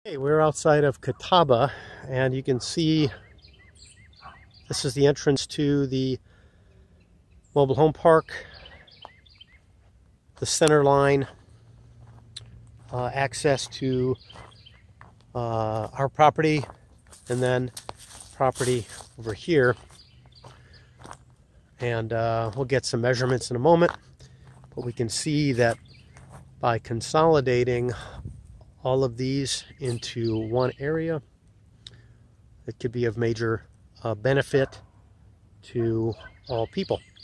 Hey, we're outside of Catawba, and you can see this is the entrance to the mobile home park, the center line, access to our property, and then property over here. And we'll get some measurements in a moment, but we can see that by consolidating all of these into one area, it could be of major benefit to all people.